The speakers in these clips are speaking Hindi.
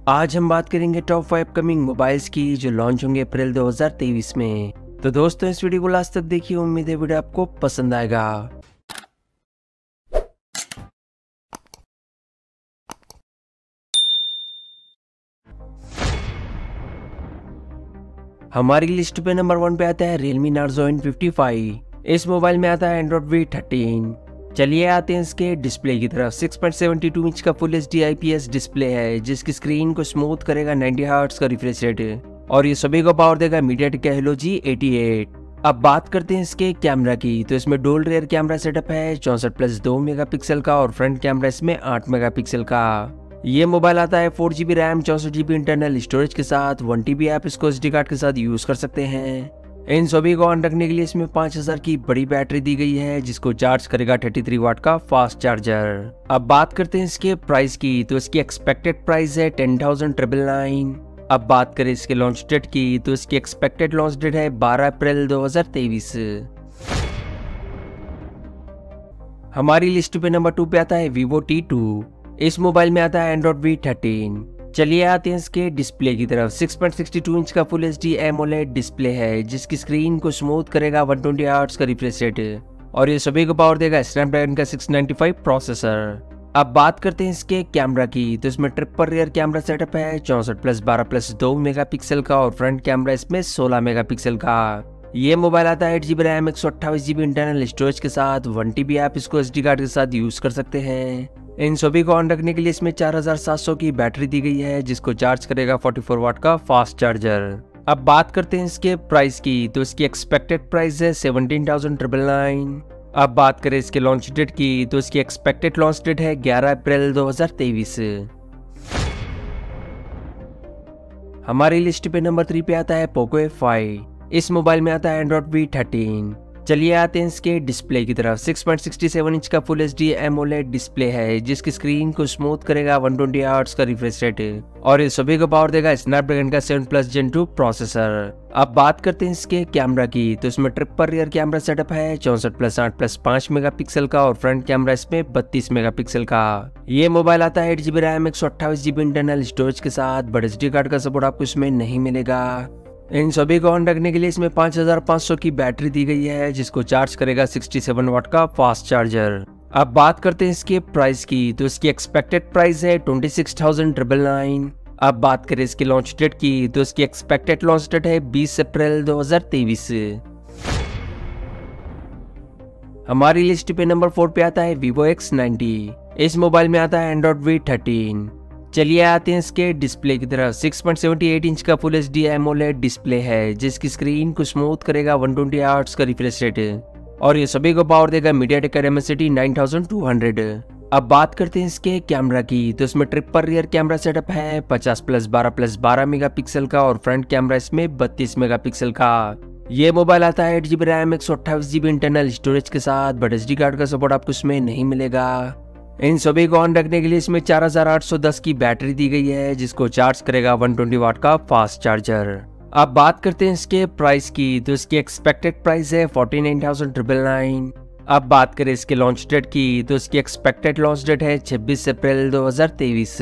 आज हम बात करेंगे टॉप 5 अपकमिंग मोबाइल्स की जो लॉन्च होंगे अप्रैल 2023 में। तो दोस्तों इस वीडियो को लास्ट तक देखिए, उम्मीद है वीडियो आपको पसंद आएगा। हमारी लिस्ट पे नंबर 1 पे आता है Realme Narzo N55। इस मोबाइल में आता है Android V13। चलिए आते हैं इसके डिस्प्ले की तरफ। 6.72 इंच का फुल HD IPS डिस्प्ले है जिसकी स्क्रीन को स्मूथ करेगा 90 हर्ट्ज का रिफ्रेश रेट और ये सभी को पावर देगा MediaTek Helio G88। अब बात करते हैं इसके कैमरा की, तो इसमें डुअल रियर कैमरा सेटअप है 64+2 मेगापिक्सल का और फ्रंट कैमरा इसमें 8 मेगापिक्सल का। ये मोबाइल आता है 4GB RAM 64GB internal storage के साथ। 1TB आप इसको SD कार्ड के साथ यूज कर सकते हैं। इन सभी को ऑन रखने के लिए इसमें 5000 की बड़ी बैटरी दी गई है जिसको चार्ज करेगा 33 वाट का फास्ट चार्जर। अब बात करते हैं इसके प्राइस की, तो इसकी एक्सपेक्टेड प्राइस है 10,999। अब बात करें इसके लॉन्च डेट की, तो इसकी एक्सपेक्टेड लॉन्च डेट है 12 अप्रैल 2023। हमारी लिस्ट पे नंबर 2 पे आता है Vivo T2। इस मोबाइल में आता है Android V13। चलिए आते हैं इसके डिस्प्ले की तरफ। 6.62 इंच का फुल HD AMOLED डिस्प्ले है जिसकी स्क्रीन को स्मूथ करेगा 120 हर्ट्ज का रिफ्रेश रेट और ये सभी को पावर देगा स्नैपड्रैगन का 695 प्रोसेसर। अब बात करते हैं इसके कैमरा की, तो इसमें ट्रिपल रियर कैमरा सेटअप है 64+12+2 मेगापिक्सल का और फ्रंट कैमरा इसमें 16 मेगापिक्सल का। ये मोबाइल आता है 8GB RAM 128GB internal storage के साथ। 1TB आप इसको SD कार्ड के साथ यूज कर सकते हैं। इन सभी को ऑन रखने के लिए इसमें 4700 की बैटरी दी गई है जिसको चार्ज करेगा 44 वाट का फास्ट चार्जर। अब बात करते हैं इसके प्राइस की, तो इसकी एक्सपेक्टेड प्राइस है 17,999। अब बात करें इसके लॉन्च डेट की, तो इसकी एक्सपेक्टेड लॉन्च डेट है 11 अप्रैल 2023। हमारी लिस्ट पे नंबर 3 पे आता है Poco F5। इस मोबाइल में आता है Android V13। चलिए आते हैं इसके डिस्प्ले की तरफ। 6.67 इंच का फुल HD AMOLED डिस्प्ले है जिसकी स्क्रीन को स्मूथ करेगा 120 हर्ट्ज का रिफ्रेश रेट और ये सभी को पावर देगा स्नैपड्रैगन का 7+ Gen 2 प्रोसेसर। अब बात करते हैं इसके कैमरा की, तो इसमें ट्रिपल रियर कैमरा सेटअप है 64+8+5 मेगापिक्सल का और फ्रंट कैमरा इसमें 32 मेगापिक्सल का। ये मोबाइल आता है 8GB RAM 128GB internal storage के साथ, बट SD कार्ड का सपोर्ट आपको इसमें नहीं मिलेगा। इन सभी को ऑन रखने के लिए इसमें 5500 की बैटरी दी गई है जिसको चार्ज करेगा 67 वाट का फास्ट चार्जर। अब बात करते हैं इसके प्राइस की, तो इसकी एक्सपेक्टेड प्राइस है 26,999। अब बात करें इसके लॉन्च डेट की, तो इसकी एक्सपेक्टेड लॉन्च डेट है 20 अप्रैल 2023। हमारी लिस्ट पे नंबर 4 पे आता है Vivo X90। इस मोबाइल में आता है Android V13। चलिए आते हैं इसके डिस्प्ले की तरफ। 6.78 इंच का फुल HD AMOLED डिस्प्ले है जिसकी स्क्रीन को स्मूथ करेगा 120 हर्ट्ज का रिफ्रेश रेट और ये सभी को पावर देगा MediaTek Dimensity 9200। अब बात करते हैं इसके कैमरा की, तो इसमें ट्रिपल रियर कैमरा सेटअप है 50+12+12 मेगापिक्सल का और फ्रंट कैमरा इसमें 32 मेगापिक्सल का। ये मोबाइल आता है 8GB RAM 128GB internal storage के साथ, बट SD कार्ड का सपोर्ट आपको इसमें नहीं मिलेगा। इन सभी को ऑन रखने के लिए इसमें 4810 की बैटरी दी गई है जिसको चार्ज करेगा 120 वाट का फास्ट चार्जर। अब बात करते हैं इसके प्राइस की, तो इसकी एक्सपेक्टेड प्राइस है 49,999। अब बात करें इसके लॉन्च डेट की, तो इसकी एक्सपेक्टेड लॉन्च डेट है 26 अप्रैल 2023।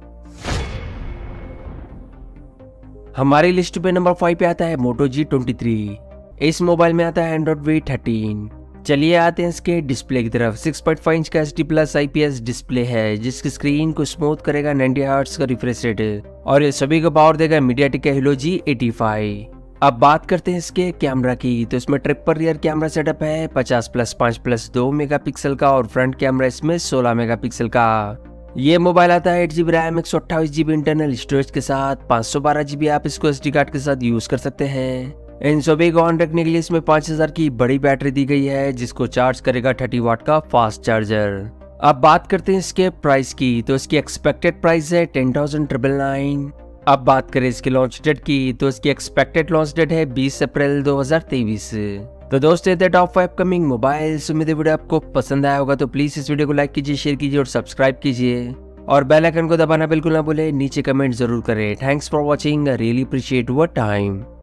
हमारी लिस्ट पे नंबर 5 पे आता है Moto G23। इस मोबाइल में आता है Android V13। चलिए आते हैं इसके डिस्प्ले की तरफ। 6.5 इंच का HD+ IPS डिस्प्ले है जिसकी स्क्रीन को स्मूथ करेगा 90 हर्ट्ज का रिफ्रेश रेट और ये सभी को पावर देगा MediaTek Helio G85। अब बात करते हैं इसके कैमरा की, तो इसमें ट्रिपल रियर कैमरा सेटअप है 50+5+2 मेगापिक्सल का और फ्रंट कैमरा इसमें 16 मेगापिक्सल का। ये मोबाइल आता है 8GB RAM 128GB internal storage के साथ। 512GB आप इसको SD कार्ड के साथ यूज कर सकते हैं। इन सभी को ऑन रखने के लिए इसमें 5000 की बड़ी बैटरी दी गई है जिसको चार्ज करेगा 30 वाट का फास्ट चार्जर। अब बात करते हैं इसके प्राइस की, तो इसकी एक्सपेक्टेड प्राइस है 10,999। अब बात करें इसके लॉन्च डेट की, तो इसकी एक्सपेक्टेड लॉन्च डेट है 20 अप्रैल 2023। तो दोस्तों ये टॉप 5 कमिंग मोबाइल्स। उम्मीद है वीडियो आपको पसंद आया होगा, तो प्लीज इस वीडियो को लाइक कीजिए, शेयर कीजिए और सब्सक्राइब कीजिए और बेल आइकन को दबाना बिल्कुल ना भूले। नीचे कमेंट जरूर करें। Thanks for watching, really appreciate your time.